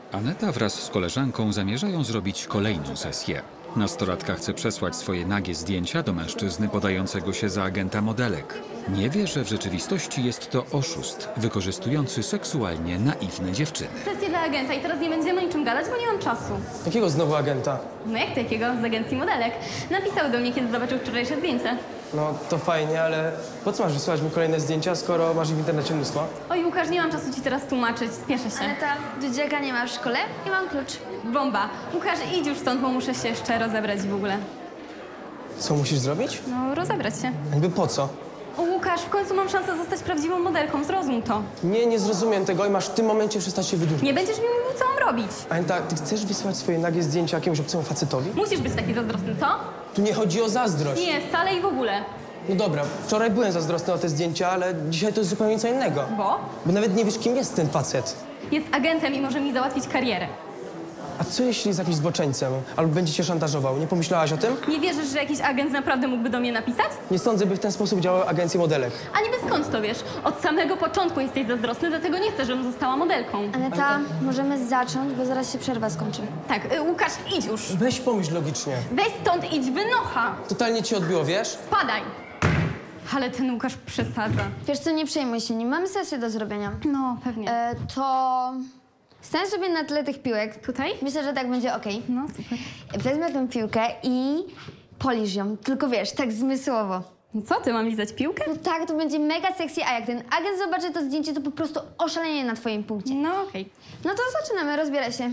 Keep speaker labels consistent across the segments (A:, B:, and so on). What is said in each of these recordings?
A: Aneta wraz z koleżanką zamierzają zrobić kolejną sesję. Nastolatka chce przesłać swoje nagie zdjęcia do mężczyzny podającego się za agenta modelek. Nie wie, że w rzeczywistości jest to oszust, wykorzystujący seksualnie naiwne dziewczyny.
B: Sesję dla agenta i teraz nie będziemy o niczym gadać, bo nie mam czasu.
C: Jakiego znowu agenta?
B: No jak to jakiego? Z agencji modelek. Napisał do mnie, kiedy zobaczył wczorajsze zdjęcie.
C: No to fajnie, ale po co masz wysyłać mu kolejne zdjęcia, skoro masz ich w internecie mnóstwo?
B: Oj, Łukasz, nie mam czasu ci teraz tłumaczyć, spieszę się.
D: Ale ta Dudziaka nie ma w szkole i mam klucz.
B: Bomba. Łukasz, idź już stąd, bo muszę się jeszcze rozebrać w ogóle.
C: Co musisz zrobić?
B: No, rozebrać się.
C: Jakby po co?
B: O, Łukasz, w końcu mam szansę zostać prawdziwą modelką, zrozum to.
C: Nie zrozumiem tego i masz w tym momencie przestać się wydłużać.
B: Nie będziesz mi mówił, co mam robić.
C: Aneta, ty chcesz wysłać swoje nagie zdjęcia jakiemuś obcemu facetowi?
B: Musisz być taki zazdrosny, co?
C: Tu nie chodzi o zazdrość.
B: Nie, wcale i w ogóle.
C: No dobra, wczoraj byłem zazdrosny o te zdjęcia, ale dzisiaj to jest zupełnie co innego.
B: Bo?
C: Bo nawet nie wiesz, kim jest ten facet.
B: Jest agentem i może mi załatwić karierę.
C: A co jeśli jest jakimś zboczeńcem? Albo będzie cię szantażował? Nie pomyślałaś o tym?
B: Nie wierzysz, że jakiś agent naprawdę mógłby do mnie napisać?
C: Nie sądzę, by w ten sposób działały agencje modelek.
B: A niby skąd to wiesz? Od samego początku jesteś zazdrosny, dlatego nie chcę, żebym została modelką.
D: Aneta, możemy zacząć, bo zaraz się przerwa skończy.
B: Tak, Łukasz, idź już.
C: Weź pomyśl logicznie.
B: Weź stąd, idź, wynocha.
C: Totalnie ci odbiło, wiesz?
B: Spadaj. Ale ten Łukasz przesadza.
D: Wiesz co, nie przejmuj się nim, mamy sesję do zrobienia.
B: No, pewnie.
D: To stań sobie na tle tych piłek.
B: Tutaj?
D: Myślę, że tak będzie okej.
B: No, super.
D: Wezmę tę piłkę i polisz ją, tylko wiesz, tak zmysłowo.
B: No co, ty mam lizać piłkę?
D: No tak, to będzie mega sexy, a jak ten agent zobaczy to zdjęcie, to po prostu oszalenie na twoim punkcie.
B: No, okej.
D: No to zaczynamy, rozbieraj się.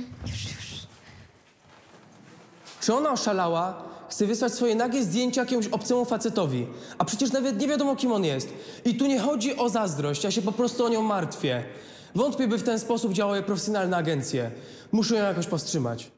C: Czy ona oszalała? Chce wysłać swoje nagie zdjęcia jakiemuś obcemu facetowi. A przecież nawet nie wiadomo, kim on jest. I tu nie chodzi o zazdrość, ja się po prostu o nią martwię. Wątpię, by w ten sposób działały profesjonalne agencje. Muszę ją jakoś powstrzymać.